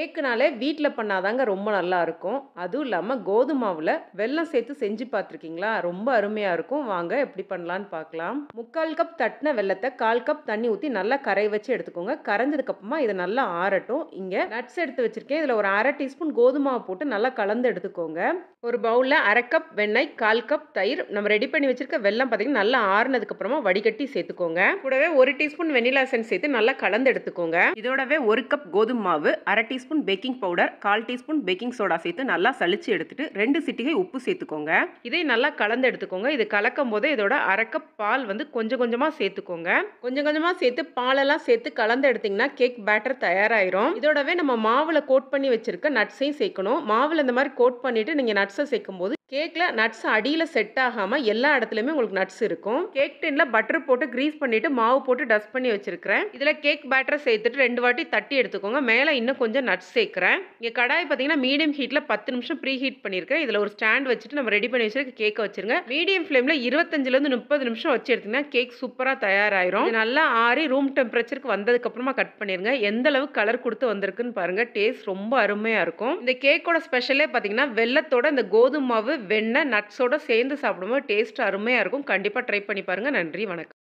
கேக்குனாலே வீட்ல பண்ணாதாங்க ரொம்ப நல்லா இருக்கும். அதுவும் இல்லாம கோதும மாவுல வெல்லம் சேர்த்து செஞ்சு பார்த்துருக்கீங்களா? ரொம்ப அருமையா இருக்கும். வாங்க எப்படி பண்ணலான்னு பார்க்கலாம். 3/4 கப் தட்டின வெல்லத்த 1/4 கப் தண்ணி ஊத்தி நல்லா கரைய வச்சு எடுத்துக்கோங்க. கரைஞ்சதுக்கு அப்புறமா இத நல்லா ஆறட்டும். இங்க நட்ஸ் எடுத்து வச்சிருக்கேன். இதுல ஒரு 1/2 டீஸ்பூன் கோதும மாவு போட்டு நல்லா கலந்து எடுத்துக்கோங்க. ஒரு பவுல்ல 1/2 கப் வெண்ணெய், 1/4 கப் தயிர், நம்ம ரெடி பண்ணி வச்சிருக்க வெல்லம் பார்த்தீங்கன்னா நல்லா ஆறுனதுக்கு அப்புறமா வடிகட்டி சேர்த்துக்கோங்க. கூடவே 1 டீஸ்பூன் வெனிலா எசன்ஸ் சேர்த்து நல்லா கலந்து எடுத்துக்கோங்க. இதோடவே 1 கப் கோதும மாவு, 1/2 teaspoon baking powder, 1/4 teaspoon baking soda சேர்த்து நல்லா சலிச்சு எடுத்துட்டு 2 சிட்டிகை உப்பு சேர்த்துக்கோங்க. இதை நல்லா கலந்து எடுத்துக்கோங்க. இது கலக்கும் போது இதோட 1/2 கப் பால் வந்து கொஞ்சம் கொஞ்சமா சேர்த்துக்கோங்க. கொஞ்சம் கொஞ்சமா சேர்த்து பாலெல்லாம் சேர்த்து கலந்து எடுத்தீங்கன்னா கேக் பேட்டர் தயாராயிரும். இதோடவே நம்ம மாவுல கோட் பண்ணி வச்சிருக்க நட்ஸையும் சேர்க்கணும். மாவுல இந்த மாதிரி கோட் பண்ணிட்டு நீங்க நட்ஸை சேர்க்கும் போது கேக்ல நட்ஸ் அடியில செட் ஆகாம எல்லா இடத்துலயுமே உங்களுக்கு நட்ஸ் இருக்கும். கேக் டின்ல பட்டர் போட்டு கிரீஸ் பண்ணிட்டு மாவு போட்டு டஸ்ட் பண்ணி வச்சிருக்கிறேன். இதுல கேக் பேட்டரை சேர்த்துட்டு 2 வாட்டி தட்டி எடுத்துக்கோங்க. மேல இன்னும் கொஞ்சம் நட்ஸ் சேர்க்கிறேன். இங்க கடாய் பார்த்தீங்கன்னா மீடியம் ஹீட்ல 10 நிமிஷம் ப்ரீ ஹீட் பண்ணியிருக்கேன். இதுல ஒரு ஸ்டாண்ட் வச்சுட்டு நம்ம ரெடி பண்ணி வச்சிருக்க கேக்கை வச்சிருங்க. மீடியம் ஃப்ளேம்ல 25ல இருந்து 30 நிமிஷம் வச்சு எடுத்தீங்கன்னா கேக் சூப்பரா தயாராயிரும். இது நல்லா ஆறி ரூம் டெம்பரேச்சருக்கு வந்ததுக்கு அப்புறமா கட் பண்ணிருங்க. எந்த அளவுக்கு கலர் கொடுத்து வந்திருக்குன்னு பாருங்க. டேஸ்ட் ரொம்ப அருமையா இருக்கும். இந்த கேக்கோட ஸ்பெஷலே பார்த்தீங்கன்னா வெல்லத்தோட இந்த கோதுமை மாவு வெண்ணெய் நட்ஸோட சேர்ந்து சாப்பிடும்போது டேஸ்ட் அருமையா இருக்கும். கண்டிப்பா ட்ரை பண்ணி பாருங்க. நன்றி, வணக்கம்.